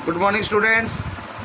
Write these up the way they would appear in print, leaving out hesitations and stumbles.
Good morning students.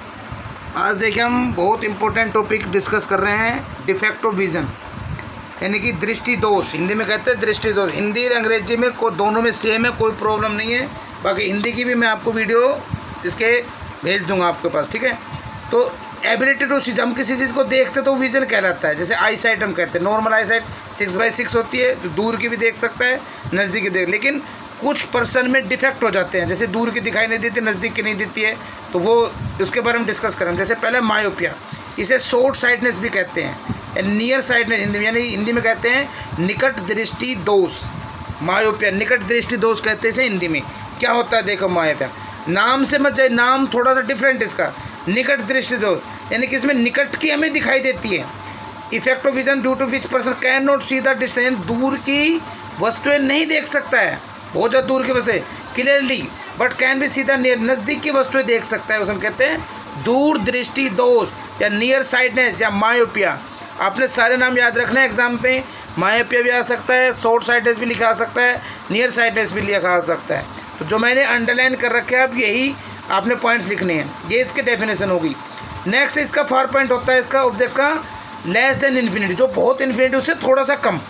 आज देखिए हम बहुत इंपॉर्टेंट टॉपिक डिस्कस कर रहे हैं, डिफेक्ट ऑफ विज़न यानी कि दृष्टि दोष। हिंदी में कहते हैं दृष्टि दोष। हिंदी और अंग्रेजी में दोनों में सेम है, कोई प्रॉब्लम नहीं है। बाकी हिंदी की भी मैं आपको वीडियो इसके भेज दूंगा आपके पास, ठीक है। तो एबिलिटी टू सी, हम किसी चीज़ को देखते तो विज़न कहलाता है। जैसे आई साइट हम कहते हैं, नॉर्मल आई साइट 6/6 होती है, जो दूर की भी देख सकता है, नज़दीक की देख। लेकिन कुछ पर्सन में डिफेक्ट हो जाते हैं, जैसे दूर की दिखाई नहीं देती, नज़दीक की नहीं देती है, तो वो उसके बारे में डिस्कस करें। जैसे पहले मायोपिया, इसे शॉर्ट साइटनेस भी कहते हैं, नियर साइटनेस हिंदी में, यानी हिंदी में कहते हैं निकट दृष्टि दोष। मायोपिया निकट दृष्टि दोष कहते हैं इसे हिंदी में। क्या होता है देखो, मायोपिया नाम से मत जाए, नाम थोड़ा सा डिफरेंट इसका। निकट दृष्टि दोष यानी कि इसमें निकट की हमें दिखाई देती है। Effect of vision due to which person can not see the distance, दूर की वस्तुएं नहीं देख सकता है, बहुत ज़्यादा दूर की वस्तुएं clearly, but can be see the near, नज़दीक की वस्तुएं देख सकता है, उसे हम कहते हैं दूर दृष्टि दोष या नियर साइटनेस या मायोपिया। आपने सारे नाम याद रखना है एग्जाम पे। मायोपिया भी आ सकता है, शॉर्ट साइटनेस भी लिखा आ सकता है, नियर साइटनेस भी लिखा आ सकता है। तो जो मैंने अंडरलाइन कर रखे हैं, अब यही आपने पॉइंट्स लिखने हैं, ये इसकी डेफिनेशन होगी। नेक्स्ट इसका फार पॉइंट होता है इसका ऑब्जेक्ट का लेस देन इन्फिनिटी, जो बहुत इन्फिनिटी उससे थोड़ा सा कम।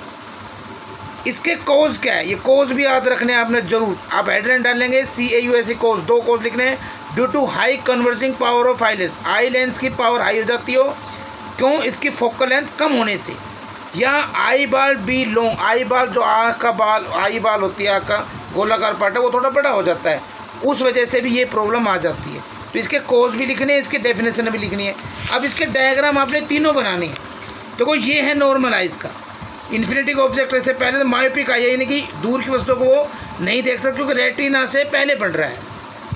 इसके कोज क्या है, ये कोज भी याद रखने हैं आपने जरूर। आप हेडलाइन डालेंगे CAUSE कोज, 2 कोज लिखने हैं। Due to high converging power of eye lens, eye lens की पावर हाई हो जाती हो, क्यों? इसकी फोकल लेंथ कम होने से। या आई बाल बी लॉन्ग, आई बाल जो आँख का बाल, आई बाल होती है, आँख का गोलाकार पार्ट है, वो थोड़ा बड़ा हो जाता है, उस वजह से भी ये प्रॉब्लम आ जाती है। तो इसके कोज भी लिखने हैं, इसके डेफिनेशन भी लिखनी है। अब इसके डायग्राम आपने तीनों बनाने हैं। देखो ये है नॉर्मल आइज का इन्फिनिटी का ऑब्जेक्ट। से पहले तो मायोपिक आई है, यानी कि दूर की वस्तु को वो नहीं देख सकते क्योंकि रेटिना से पहले बन रहा है,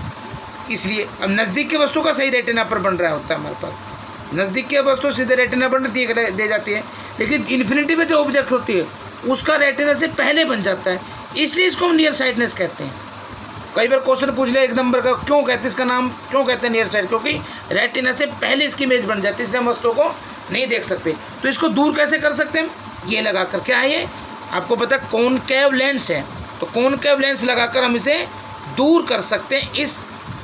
इसलिए। अब नज़दीक की वस्तु का सही रेटिना पर बन रहा होता है हमारे पास, नज़दीक की वस्तु सीधे रेटिना पर दे जाती है, लेकिन इन्फिनिटी में जो ऑब्जेक्ट होती है उसका रेटिना से पहले बन जाता है, इसलिए इसको हम नियर साइटनेस कहते हैं। कई बार क्वेश्चन पूछ लिया 1 नंबर का, क्यों कहते हैं इसका नाम, क्यों कहते हैं नियर साइड? क्योंकि रेटिना से पहले इसकी इमेज बन जाती है, इसलिए हम वस्तुओं को नहीं देख सकते। तो इसको दूर कैसे कर सकते हैं? ये लगाकर, क्या है ये आपको पता है, कॉनकेव लेंस है। तो कॉनकेव लेंस लगाकर हम इसे दूर कर सकते हैं, इस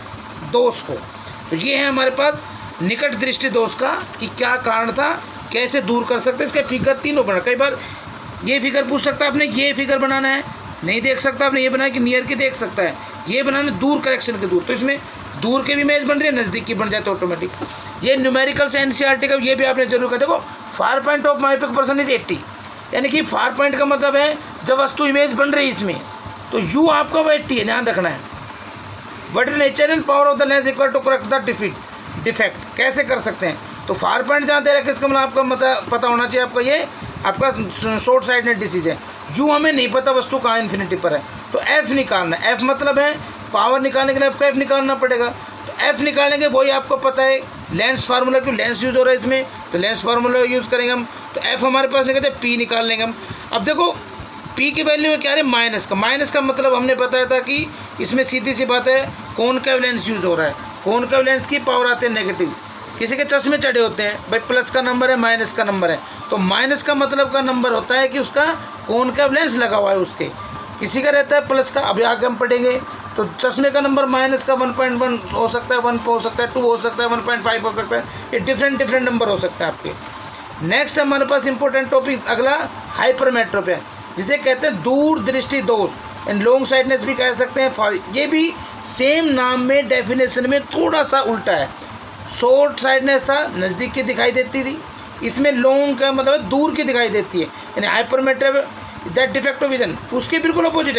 दोष को। तो ये है हमारे पास निकट दृष्टि दोष का कि क्या कारण था, कैसे दूर कर सकते हैं। इसके फिगर तीनों बना, कई बार ये फिगर पूछ सकता है आपने, ये फिगर बनाना है, नहीं देख सकता आपने, ये बनाया कि नियर की देख सकता है, ये बनाना दूर करेक्शन के दूर। तो इसमें दूर की भी इमेज बन रही है, नज़दीक की बन जाती है ऑटोमेटिक। ये न्यूमेरिकल से NCERT का ये भी आपने जरूर कहा। देखो far point of myopic person is 80, यानी कि फार पॉइंट का मतलब है जब वस्तु इमेज बन रही है इसमें, तो यू आपका वो 80 है, ध्यान रखना है। What is nature and power of the lens equal to correct the defect, कैसे कर सकते हैं? तो फार पॉइंट जहाँ दे रखा है, इसका मतलब आपका पता होना चाहिए आपका, ये आपका शॉर्ट साइटनेस डिसीज है। जो हमें नहीं पता वस्तु कहाँ इन्फिनिटी पर है, तो F निकालना है। F मतलब है पावर निकालने के लिए F का F निकालना पड़ेगा। तो F निकालेंगे, वही आपको पता है लेंस फार्मूला, क्यों लेंस यूज़ हो रहा है इसमें, तो लेंस फार्मूला यूज़ करेंगे हम। तो F हमारे पास निकलते हैं, P निकाल लेंगे हम। अब देखो P की वैल्यू क्या है, माइनस का। माइनस का मतलब हमने बताया था कि इसमें सीधी सी बात है, कॉनकेव लेंस यूज़ हो रहा है। कॉनकेव लेंस की पावर आते हैं नेगेटिव। किसी के चश्मे चढ़े होते हैं भाई, प्लस का नंबर है, माइनस का नंबर है, तो माइनस का मतलब का नंबर होता है कि उसका कॉनकेव लेंस लगा हुआ है उसके। किसी का रहता है प्लस का, अभी आगे हम पढ़ेंगे। तो चश्मे का नंबर माइनस का 1.1 हो सकता है, 1 हो सकता है, 2 हो सकता है, 1.5 हो सकता है, ये डिफरेंट नंबर हो सकता है आपके। नेक्स्ट हमारे पास इंपॉर्टेंट टॉपिक अगला हाइपरमेट्रोपिया, जिसे कहते हैं दूर दृष्टि दोष, एंड लॉन्ग साइटनेस भी कह सकते हैं। ये भी सेम नाम में डेफिनेशन में थोड़ा सा उल्टा है। शॉर्ट साइटनेस था, नज़दीक की दिखाई देती थी, इसमें लॉन्ग का मतलब दूर की दिखाई देती है, यानी hypermetropia that defect of vision उसके बिल्कुल अपोजिट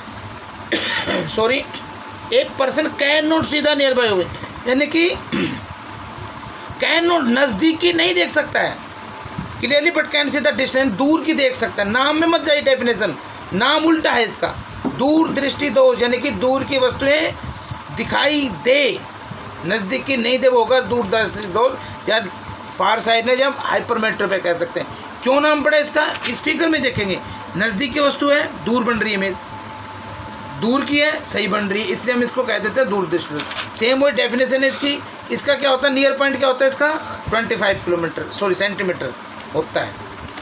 है। सॉरी, एक person can not see the nearby object, यानी कि कैन नॉट नज़दीक की नहीं देख सकता है clearly, but can see the distance, दूर की देख सकता है। नाम में मत जाइए डेफिनेशन, नाम उल्टा है इसका। दूर दृष्टि दोष यानी कि दूर की वस्तुएं दिखाई दे, नज़दीक की नहीं दे, वो होगा दूर दृष्टि दोष या फार साइडनेस, या हाइपरमेट्रोपिया कह सकते हैं। क्यों नाम पड़ा इसका, इस फिगर में देखेंगे। नज़दीक की वस्तु है, दूर बन रही है इमेज, दूर की है, सही बन रही है, इसलिए हम इसको कह देते हैं दूर दृष्टि। सेम वही डेफिनेशन है इसकी। इसका क्या होता है, नियर पॉइंट क्या होता है इसका, 25 सेंटीमीटर होता है।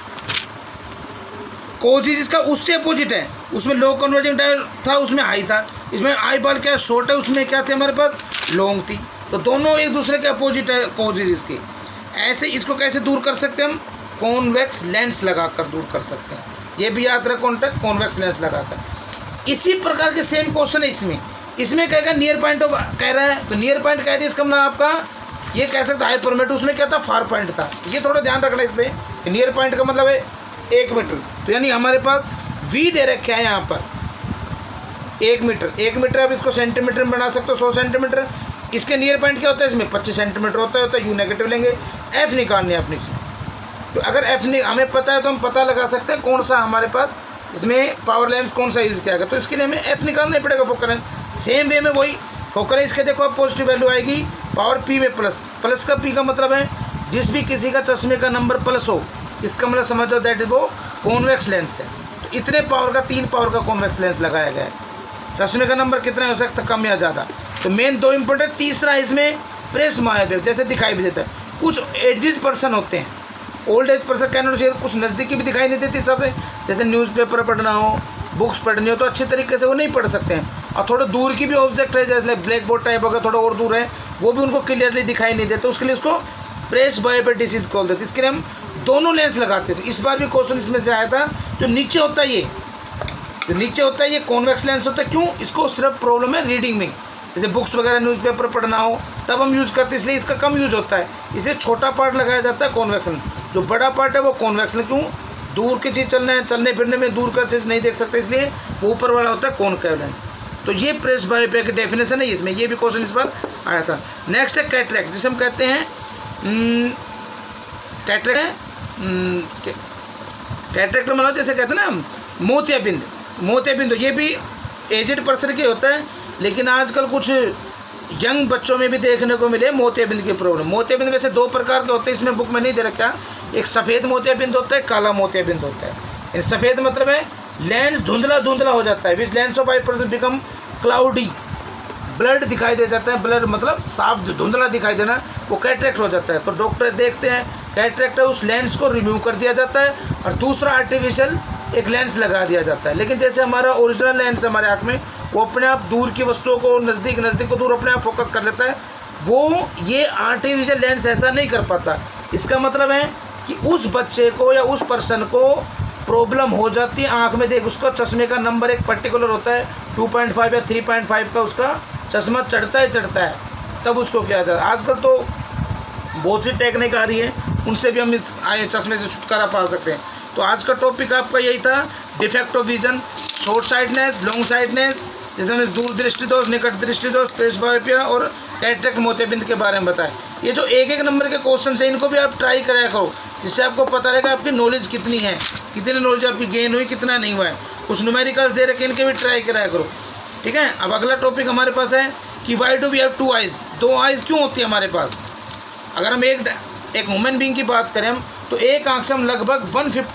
कोजिस इसका उससे अपोजिट है, उसमें लो कन्वर्जिंग टाइप था, उसमें हाई था। इसमें आई बाल क्या शॉर्ट है, उसमें क्या थे हमारे पास लॉन्ग थी, तो दोनों एक दूसरे के अपोजिट है कॉजेज इसके। ऐसे इसको कैसे दूर कर सकते हैं हम? कॉन्वेक्स लेंस लगाकर दूर कर सकते हैं। ये भी याद रखो कॉन्टेक्ट, कॉन्वेक्स लेंस लगाकर। इसी प्रकार के सेम क्वेश्चन है इसमें कहेगा नियर पॉइंट ऑफ कह रहा है, तो नियर पॉइंट कह दिया इसका मतलब आपका ये कह सकता है हाइपरमीटर, उसमें क्या था फार पॉइंट था। ये थोड़ा ध्यान रखना इसमें, नियर पॉइंट का मतलब है 1 मीटर, तो यानी हमारे पास v दे रखे हैं यहाँ पर 1 मीटर। 1 मीटर अब इसको सेंटीमीटर में बना सकते हो 100 सेंटीमीटर। इसके नियर पॉइंट क्या होता है इसमें 25 सेंटीमीटर होता है, यू नेगेटिव लेंगे। एफ निकालनी है अपनी इसमें, तो अगर एफ हमें पता है तो हम पता लगा सकते हैं कौन सा हमारे पास इसमें पावर लेंस कौन सा यूज़ किया गया, तो इसके लिए हमें एफ निकालना ही पड़ेगा फोकल लेंथ। सेम वे में वही फोकल लेंथ, इसके देखो अब पॉजिटिव वैल्यू आएगी पावर पी में प्लस का पी का मतलब है जिस भी किसी का चश्मे का नंबर प्लस हो, इसका मतलब समझो दैट इज वो कॉन्वेक्स लेंस है। तो इतने पावर का 3 पावर का कॉन्वेक्स लेंस लगाया गया है। चश्मे का नंबर कितना हो सकता है, कम या ज़्यादा। तो मेन 2 इंपॉर्टेंट। तीसरा इसमें प्रेस मायोपिया, जैसे दिखाई भी देता है। कुछ एजेड पर्सन होते हैं, ओल्ड एज पर्सन कहना चाहिए, कुछ नज़दीकी भी दिखाई नहीं देती सबसे, जैसे न्यूज़पेपर पढ़ना हो, बुक्स पढ़नी हो, तो अच्छे तरीके से वो नहीं पढ़ सकते हैं। और थोड़े दूर की भी ऑब्जेक्ट है जैसे ब्लैक बोर्ड टाइप होगा, थोड़ा और दूर है, वो भी उनको क्लियरली दिखाई नहीं देते, उसके लिए उसको प्रेस मायोपिया डिसीज बोल देते। इसके लिए हम दोनों लेंस लगाते थे। इस बार भी क्वेश्चन इसमें से आया था, जो नीचे होता है ये कॉन्वेक्स लेंस होता है। क्यों? इसको सिर्फ प्रॉब्लम है रीडिंग में, जैसे बुक्स वगैरह न्यूज़पेपर पढ़ना हो तब हम यूज़ करते हैं, इसलिए इसका कम यूज़ होता है। इसलिए छोटा पार्ट लगाया जाता है कॉन्वेक्स लेंस, जो बड़ा पार्ट है वो कॉन्वेक्स लेंस। क्यों? दूर की चीज़ चलने फिरने में दूर का चीज़ नहीं देख सकते, इसलिए वो ऊपर वाला होता है कॉनकेव लेंस। तो ये प्रेस मायोपिया की डेफिनेशन है इसमें, ये भी क्वेश्चन इस बार आया था। नेक्स्ट है कैटरेक्ट, जिसे हम कहते हैं कैटरेक्ट मतलब जैसे कहते हैं ना मोतियाबिंद। ये भी एजेड पर्सन के होता है, लेकिन आजकल कुछ यंग बच्चों में भी देखने को मिले मोतियाबिंद की प्रॉब्लम। मोतियाबिंद वैसे 2 प्रकार के होते हैं, इसमें बुक में नहीं दे रखा। एक सफ़ेद मोतियाबिंद होता है, काला मोतियाबिंद होता है। सफ़ेद मतलब है लेंस धुंधला हो जाता है, which lens of eye person become cloudy, ब्लड दिखाई दे जाता है। ब्लड मतलब साफ धुंधला दिखाई देना, वो कैटरेक्ट हो जाता है। तो डॉक्टर देखते हैं कैटरेक्ट है, उस लेंस को रिमूव कर दिया जाता है और दूसरा आर्टिफिशियल एक लेंस लगा दिया जाता है। लेकिन जैसे हमारा ओरिजिनल लेंस हमारे आँख में, वो अपने आप दूर की वस्तुओं को नज़दीक को दूर अपने आप फोकस कर लेता है, वो ये आर्टिफिशियल लेंस ऐसा नहीं कर पाता। इसका मतलब है कि उस बच्चे को या उस पर्सन को प्रॉब्लम हो जाती है आँख में, देख उसका चश्मे का नंबर एक पर्टिकुलर होता है 2.5 या 3.5 का, उसका चश्मा चढ़ता है, तब उसको किया जाता है। आजकल तो बहुत सी टेक्निक आ रही है, उनसे भी हम इस चश्मे से छुटकारा पा सकते हैं। तो आज का टॉपिक आपका यही था, defect of vision, short sightedness, long sightedness, जैसे हमने दूर दृष्टि दोष, निकट दृष्टि दोष, प्रेस मायोपिया और कैटरेक्ट मोतियाबिंद के बारे में बताया। ये जो 1-1 नंबर के क्वेश्चन है, इनको भी आप ट्राई कराया करो, जिससे आपको पता रहेगा आपकी नॉलेज कितनी है, कितनी नॉलेज आपकी गेन हुई, कितना नहीं हुआ है। कुछ न्यूमेरिकल्स दे रखे, इनके भी ट्राई कराया करो, ठीक है। अब अगला टॉपिक हमारे पास है कि why do we have 2 eyes, 2 eyes क्यों होती है हमारे पास। अगर हम एक ह्यूमन बीइंग की बात करें हम, तो एक आँख से हम लगभग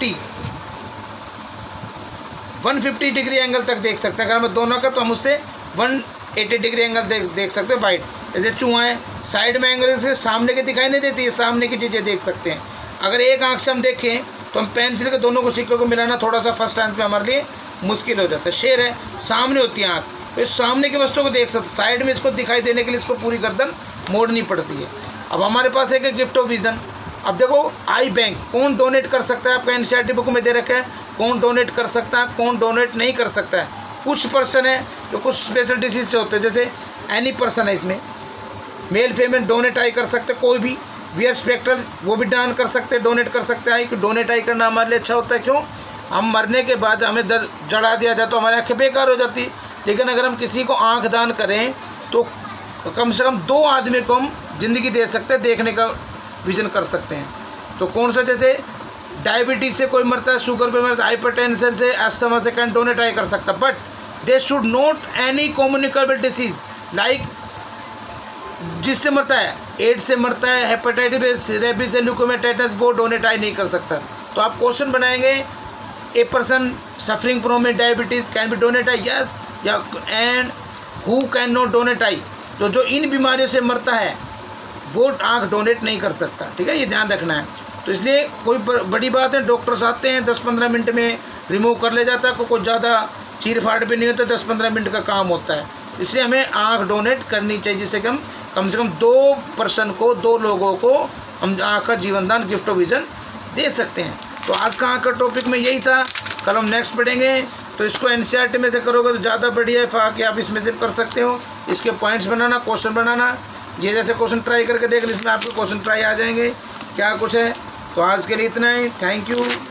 150 डिग्री एंगल तक देख सकते हैं। अगर हम दोनों का, तो हम उससे 180 डिग्री एंगल देख सकते हैं वाइड। जैसे चूहा है, साइड में एंगल से सामने की दिखाई नहीं देती है, सामने की चीज़ें देख सकते हैं। अगर एक आँख से हम देखें तो हम पेंसिल के दोनों को सिक्कों को मिलाना थोड़ा सा फर्स्ट टाइम पे हमारे लिए मुश्किल हो जाता है। शेर है, सामने होती है आँख, तो इस सामने की वस्तु को देख सकते, साइड में इसको दिखाई देने के लिए इसको पूरी गर्दन मोड़नी पड़ती है। अब हमारे पास एक गिफ्ट ऑफ विजन। अब देखो आई बैंक कौन डोनेट कर सकता है, आपका एनसीईआरटी बुक में दे रखा है कौन डोनेट कर सकता है, कौन डोनेट नहीं कर सकता है। कुछ पर्सन है जो कुछ स्पेशल डिसीज से होते हैं, जैसे एनी पर्सन है, इसमें मेल फीमेल डोनेट आई कर सकते, कोई भी वियर स्पेक्ट्रल वो भी दान कर सकते, डोनेट कर सकते हैं। क्यों डोनेट आई करना हमारे लिए अच्छा होता है, क्यों हम मरने के बाद हमें जड़ा दिया जाए तो हमारी आँखें बेकार हो जाती। लेकिन अगर हम किसी को आँख दान करें तो कम से कम 2 आदमी को हम ज़िंदगी दे सकते हैं, देखने का विजन कर सकते हैं। तो कौन सा, जैसे डायबिटीज़ से कोई मरता है, शुगर पे मरता है, हाइपरटेंशन से, अस्थमा से, कैन डोनेट आई कर सकता, but they should not any communicable disease like, जिससे मरता है एड्स से मरता है, हेपेटाइटिस, रेबीज से, ल्यूकेमिया, टेटनस, वो डोनेट आई नहीं कर सकता। तो आप क्वेश्चन बनाएंगे, a person suffering from a diabetes can be donate eye, yes, या and who can not donate eye, तो जो इन बीमारियों से मरता है वो आँख डोनेट नहीं कर सकता, ठीक है, ये ध्यान रखना है। तो इसलिए कोई बड़ी बात है, डॉक्टर्स आते हैं 10-15 मिनट में रिमूव कर ले जाता है, कोई ज़्यादा चीर फाड़ भी नहीं होता, 10-15 मिनट का काम होता है। इसलिए हमें आँख डोनेट करनी चाहिए, जिससे कि हम कम से कम 2 पर्सन को, 2 लोगों को हम आँख का जीवनदान गिफ्ट ऑफ विजन दे सकते हैं। तो आज का आँख का टॉपिक में यही था। कल हम नेक्स्ट पढ़ेंगे। तो इसको एनसीईआरटी में से करोगे तो ज़्यादा बढ़िया है कि आप इसमें से कर सकते हो। इसके पॉइंट्स बनाना, क्वेश्चन बनाना, ये जैसे क्वेश्चन ट्राई करके देख लें, इसमें आपके क्वेश्चन ट्राई आ जाएंगे क्या कुछ है। तो आज के लिए इतना ही। Thank you.